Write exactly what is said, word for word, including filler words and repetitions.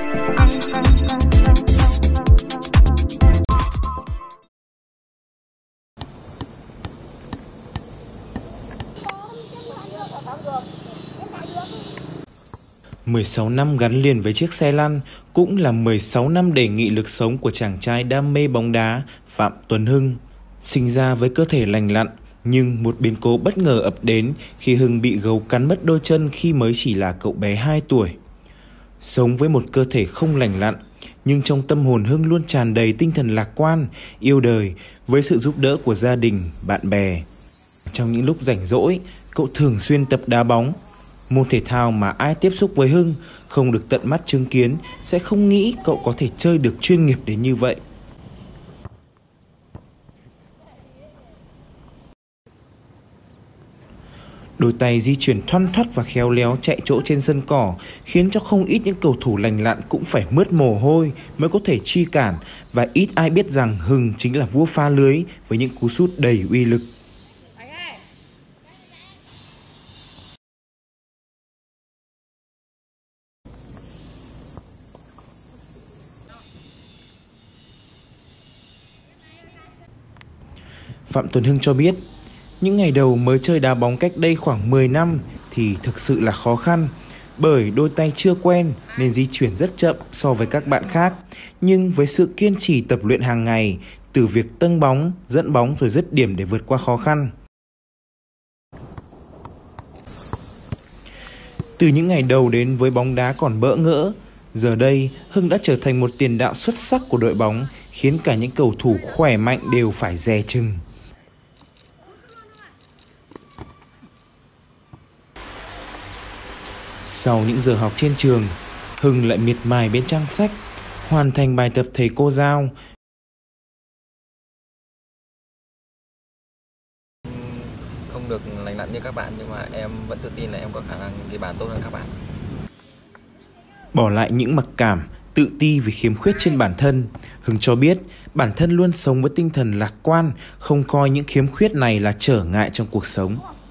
mười sáu năm gắn liền với chiếc xe lăn cũng là mười sáu năm để nghị lực sống của chàng trai đam mê bóng đá Phạm Tuấn Hưng. Sinh ra với cơ thể lành lặn, nhưng một biến cố bất ngờ ập đến khi Hưng bị gấu cắn mất đôi chân khi mới chỉ là cậu bé hai tuổi. Sống với một cơ thể không lành lặn, nhưng trong tâm hồn Hưng luôn tràn đầy tinh thần lạc quan, yêu đời với sự giúp đỡ của gia đình, bạn bè. Trong những lúc rảnh rỗi, cậu thường xuyên tập đá bóng, môn thể thao mà ai tiếp xúc với Hưng không được tận mắt chứng kiến sẽ không nghĩ cậu có thể chơi được chuyên nghiệp đến như vậy. Đôi tay di chuyển thoăn thoắt và khéo léo chạy chỗ trên sân cỏ khiến cho không ít những cầu thủ lành lặn cũng phải mướt mồ hôi mới có thể truy cản, và ít ai biết rằng Hưng chính là vua phá lưới với những cú sút đầy uy lực. Phạm Tuấn Hưng cho biết, những ngày đầu mới chơi đá bóng cách đây khoảng mười năm thì thực sự là khó khăn, bởi đôi tay chưa quen nên di chuyển rất chậm so với các bạn khác. Nhưng với sự kiên trì tập luyện hàng ngày, từ việc tâng bóng, dẫn bóng rồi dứt điểm để vượt qua khó khăn. Từ những ngày đầu đến với bóng đá còn bỡ ngỡ, giờ đây Hưng đã trở thành một tiền đạo xuất sắc của đội bóng, khiến cả những cầu thủ khỏe mạnh đều phải dè chừng. Sau những giờ học trên trường, Hưng lại miệt mài bên trang sách, hoàn thành bài tập thầy cô giao. Không được lành lặn như các bạn, nhưng mà em vẫn tự tin là em có khả năng ghi bàn tốt hơn các bạn. Bỏ lại những mặc cảm, tự ti vì khiếm khuyết trên bản thân, Hưng cho biết bản thân luôn sống với tinh thần lạc quan, không coi những khiếm khuyết này là trở ngại trong cuộc sống.